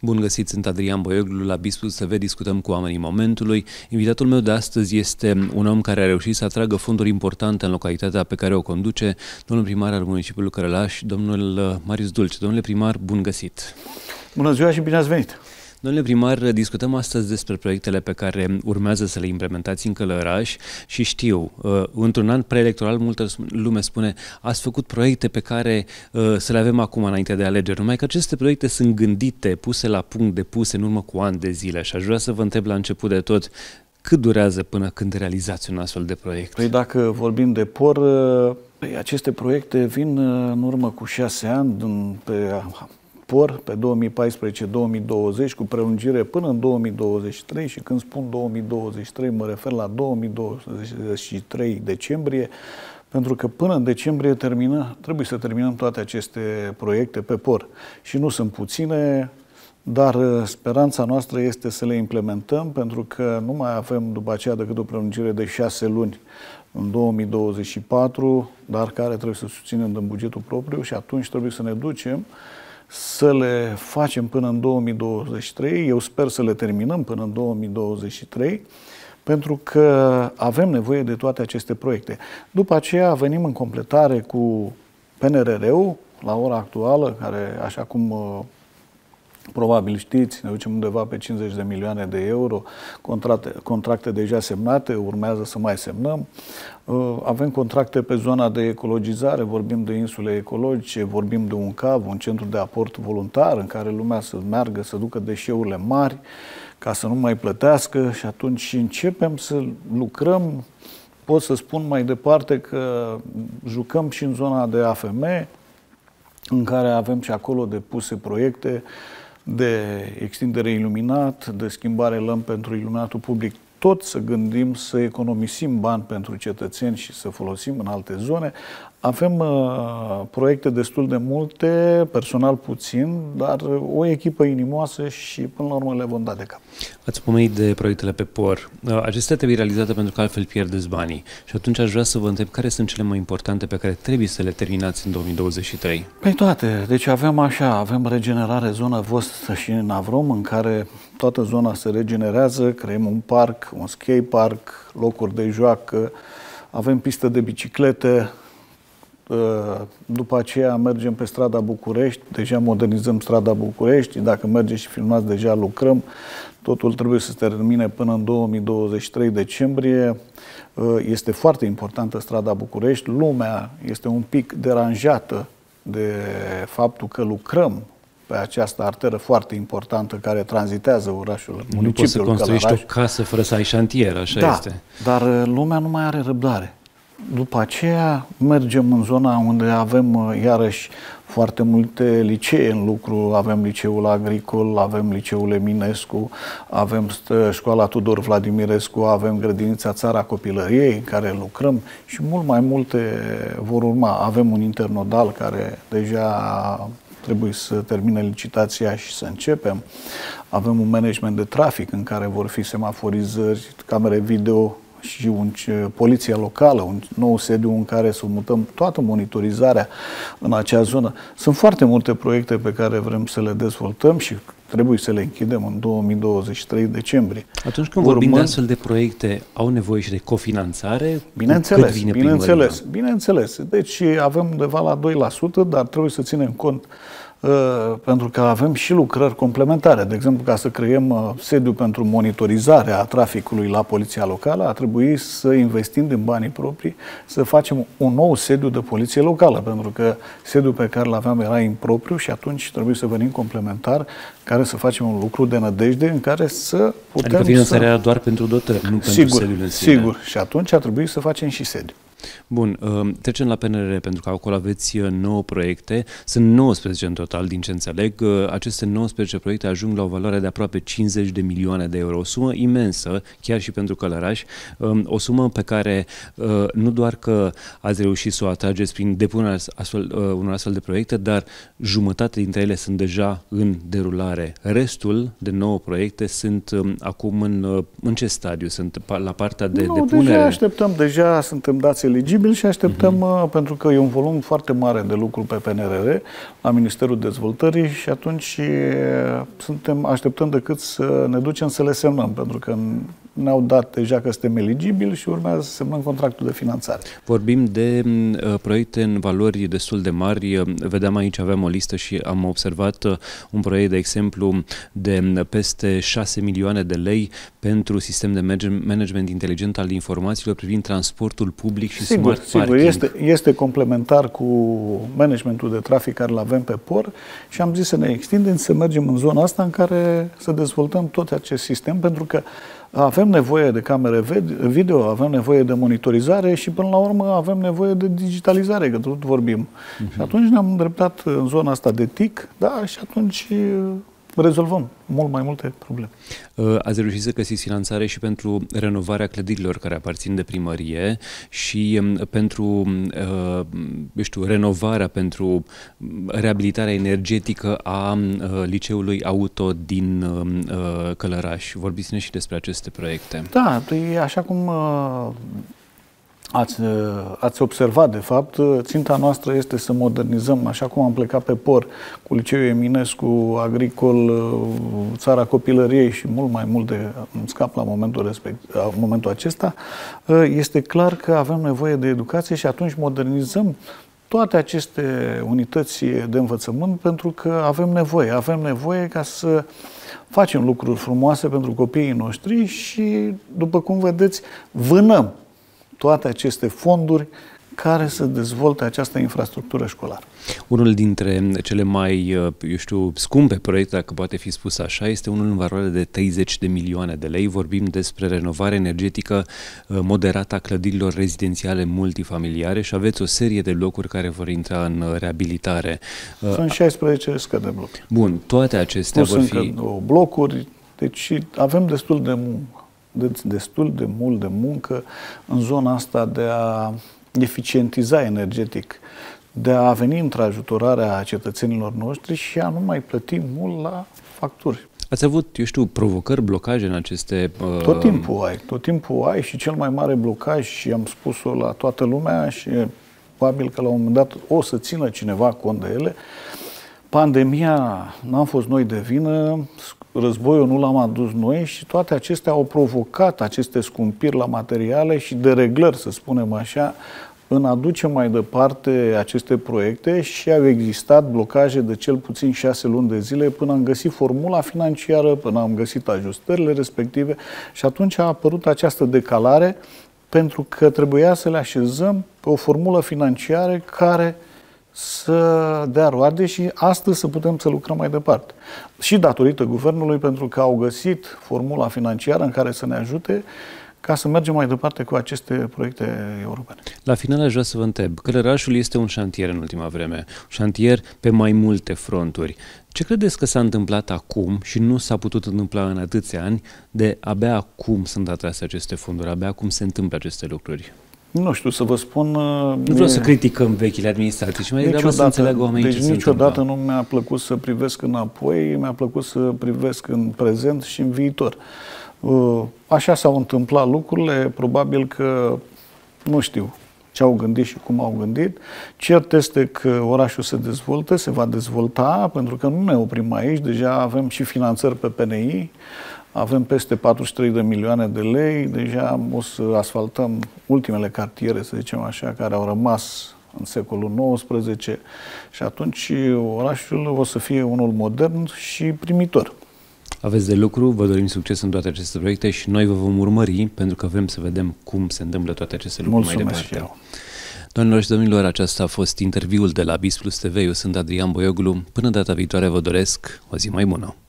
Bun găsit, sunt Adrian Boioglu la Bispus TV, discutăm cu oamenii momentului. Invitatul meu de astăzi este un om care a reușit să atragă fonduri importante în localitatea pe care o conduce, domnul primar al municipiului Cărălaș, domnul Marius Dulce. Domnule primar, bun găsit! Bună ziua și bine ați venit! Domnule primar, discutăm astăzi despre proiectele pe care urmează să le implementați în Călăraș și știu, într-un an preelectoral, multă lume spune, ați făcut proiecte pe care să le avem acum înainte de alegeri, numai că aceste proiecte sunt gândite, puse la punct, depuse în urmă cu ani de zile și aș vrea să vă întreb la început de tot, cât durează până când realizați un astfel de proiect? Păi dacă vorbim de POR, aceste proiecte vin în urmă cu 6 ani pe POR pe 2014-2020 cu prelungire până în 2023 și când spun 2023 mă refer la 2023 decembrie, pentru că până în decembrie trebuie să terminăm toate aceste proiecte pe POR și nu sunt puține, dar speranța noastră este să le implementăm pentru că nu mai avem după aceea decât o prelungire de 6 luni în 2024, dar care trebuie să susținem din bugetul propriu și atunci trebuie să ne ducem să le facem până în 2023. Eu sper să le terminăm până în 2023, pentru că avem nevoie de toate aceste proiecte. După aceea venim în completare cu PNRR-ul, la ora actuală, care, așa cum probabil știți, ne ducem undeva pe 50 de milioane de euro, contracte deja semnate, urmează să mai semnăm. Avem contracte pe zona de ecologizare, vorbim de insule ecologice, vorbim de un CAV, un centru de aport voluntar, în care lumea să meargă, să ducă deșeurile mari, ca să nu mai plătească și atunci începem să lucrăm. Pot să spun mai departe că jucăm și în zona de AFM, în care avem și acolo depuse proiecte de extindere iluminat, de schimbare lămpi pentru iluminatul public, tot să gândim să economisim bani pentru cetățeni și să folosim în alte zone. Avem proiecte destul de multe, personal puțin, dar o echipă inimoasă și până la urmă le vom da de cap. Ați pomenit de proiectele pe POR. Acestea trebuie realizate pentru că altfel pierdeți banii. Și atunci aș vrea să vă întreb care sunt cele mai importante pe care trebuie să le terminați în 2023? Păi toate. Deci avem regenerare zona Vostă și în Avrom, în care toată zona se regenerează, creăm un parc, un skate park, locuri de joacă, avem pistă de biciclete. După aceea mergem pe strada București, deja modernizăm strada București, dacă mergeți și filmați, deja lucrăm. Totul trebuie să se termine până în 2023 decembrie. Este foarte importantă strada București. Lumea este un pic deranjată de faptul că lucrăm pe această arteră foarte importantă care tranzitează orașul, municipiul Nu poți să construiești Călăraș. o casă fără să ai șantier, așa este. Dar lumea nu mai are răbdare. După aceea mergem în zona unde avem iarăși foarte multe licee în lucru. Avem liceul agricol, avem liceul Eminescu, avem școala Tudor Vladimirescu, avem grădinița Țara Copilăriei, în care lucrăm și mult mai multe vor urma. Avem un internodal care deja trebuie să termine licitația și să începem. Avem un management de trafic în care vor fi semaforizări, camere video și poliția locală, un nou sediu în care să mutăm toată monitorizarea în acea zonă. Sunt foarte multe proiecte pe care vrem să le dezvoltăm și trebuie să le închidem în 2023 decembrie. Atunci când vorbim de astfel de proiecte, au nevoie și de cofinanțare? Bineînțeles. Deci avem undeva la 2%, dar trebuie să ținem cont pentru că avem și lucrări complementare. De exemplu, ca să creăm sediu pentru monitorizarea traficului la poliția locală, a trebuit să investim din banii proprii, să facem un nou sediu de poliție locală, pentru că sediul pe care l-aveam era impropriu și atunci trebuie să venim complementar, care să facem un lucru de nădejde în care să putem adică finanțarea doar pentru dotări, nu pentru sediul în sine. Sigur. Și atunci a trebuit să facem și sediu. Bun, trecem la PNRR, pentru că acolo aveți 9 proiecte, sunt 19 în total, din ce înțeleg. Aceste 19 proiecte ajung la o valoare de aproape 50 de milioane de euro, o sumă imensă, chiar și pentru Călăraș, o sumă pe care nu doar că ați reușit să o atrageți prin depunerea unor astfel de proiecte, dar jumătate dintre ele sunt deja în derulare. Restul de 9 proiecte sunt acum în ce stadiu? Sunt la partea de depunere? Deja așteptăm, deja suntem dați eligibil și așteptăm, pentru că e un volum foarte mare de lucru pe PNRR la Ministerul Dezvoltării și atunci așteptăm decât să ne ducem să le semnăm, pentru că ne-au dat deja că suntem eligibili și urmează să semnăm contractul de finanțare. Vorbim de proiecte în valori destul de mari. Vedeam aici, aveam o listă și am observat un proiect, de exemplu, de peste 6 milioane de lei pentru sistem de management inteligent al informațiilor privind transportul public și smart parking. Sigur, este complementar cu managementul de trafic care îl avem pe port și am zis să ne extindem, să mergem în zona asta în care să dezvoltăm tot acest sistem, pentru că avem nevoie de camere video, avem nevoie de monitorizare și până la urmă avem nevoie de digitalizare, că tot vorbim. Și atunci ne-am îndreptat în zona asta de TIC, da, și atunci rezolvăm mult mai multe probleme. Ați reușit să găsiți finanțare și pentru renovarea clădirilor care aparțin de primărie și pentru, renovarea, pentru reabilitarea energetică a liceului auto din Călăraș. Vorbiți-ne și despre aceste proiecte. Da, așa cum ați observat, de fapt, ținta noastră este să modernizăm, așa cum am plecat pe POR cu Liceul Eminescu, Agricol, Țara Copilăriei și mult mai multe, îmi scap la momentul acesta, este clar că avem nevoie de educație și atunci modernizăm toate aceste unități de învățământ pentru că avem nevoie ca să facem lucruri frumoase pentru copiii noștri și, după cum vedeți, vânăm toate aceste fonduri care să dezvolte această infrastructură școlară. Unul dintre cele mai, scumpe proiecte, dacă poate fi spus așa, este unul în valoare de 30 de milioane de lei. Vorbim despre renovare energetică moderată a clădirilor rezidențiale multifamiliare și aveți o serie de locuri care vor intra în reabilitare. Sunt 16 scări de bloc. Bun, toate acestea vor fi blocuri, deci avem destul de mult de muncă în zona asta de a eficientiza energetic, de a veni într-ajutorarea cetățenilor noștri și a nu mai plăti mult la facturi. Ați avut, provocări, blocaje în aceste... Tot timpul ai și cel mai mare blocaj, și am spus-o la toată lumea și probabil că la un moment dat o să țină cineva cont de ele. Pandemia, n-am fost noi de vină, războiul nu l-am adus noi și toate acestea au provocat aceste scumpiri la materiale și dereglări, să spunem așa, în a duce mai departe aceste proiecte și au existat blocaje de cel puțin 6 luni de zile până am găsit formula financiară, până am găsit ajustările respective și atunci a apărut această decalare pentru că trebuia să le așezăm pe o formulă financiară care să dea roade și astăzi să putem să lucrăm mai departe. Și datorită guvernului, pentru că au găsit formula financiară în care să ne ajute ca să mergem mai departe cu aceste proiecte europene. La final aș vrea să vă întreb, Călărașul este un șantier în ultima vreme, un șantier pe mai multe fronturi. Ce credeți că s-a întâmplat acum și nu s-a putut întâmpla în atâția ani, de abia acum sunt atrase aceste fonduri, abia acum se întâmplă aceste lucruri? Nu știu să vă spun... Nu vreau să criticăm vechile administrații, ci mai degrabă să înțeleagă oamenii ce se întâmplă. Niciodată nu mi-a plăcut să privesc înapoi, mi-a plăcut să privesc în prezent și în viitor. Așa s-au întâmplat lucrurile, probabil că nu știu ce au gândit și cum au gândit. Cert este că orașul se dezvoltă, se va dezvolta, pentru că nu ne oprim aici, deja avem și finanțări pe PNI, avem peste 43 de milioane de lei, deja o să asfaltăm ultimele cartiere, să zicem așa, care au rămas în secolul XIX și atunci orașul o să fie unul modern și primitor. Aveți de lucru, vă dorim succes în toate aceste proiecte și noi vă vom urmări pentru că vrem să vedem cum se întâmplă toate aceste lucruri mai departe. Doamnelor și domnilor, acesta a fost interviul de la BIS Plus TV. Eu sunt Adrian Boioglu. Până data viitoare vă doresc o zi mai bună.